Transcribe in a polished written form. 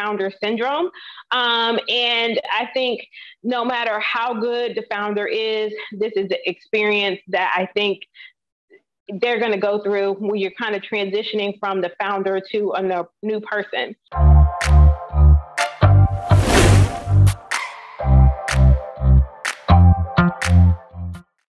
founder syndrome. And I think no matter how good the founder is, this is the experience that I think they're going to go through when you're kind of transitioning from the founder to a new person.